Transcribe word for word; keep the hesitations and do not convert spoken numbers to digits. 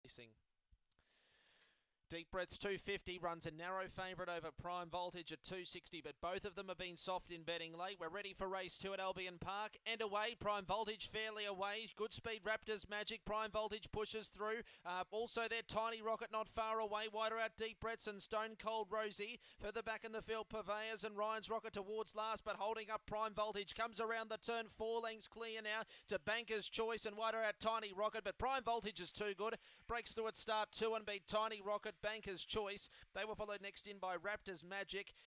racing. Deep Breath's two fifty runs a narrow favourite over Prime Voltage at two sixty, but both of them have been soft in betting late. We're ready for race two at Albion Park. And away, Prime Voltage fairly away. Good speed, Raptors Magic. Prime Voltage pushes through. Uh, also there, Tiny Rocket not far away. Wider out, Deep Breaths and Stone Cold Rosie. Further back in the field, Purveyors and Ryan's Rocket towards last, but holding up Prime Voltage. Comes around the turn, four lengths clear now to Banker's Choice and wider out Tiny Rocket, but Prime Voltage is too good. Breaks through at start two and beat Tiny Rocket, Banker's Choice. They were followed next in by Raptors Magic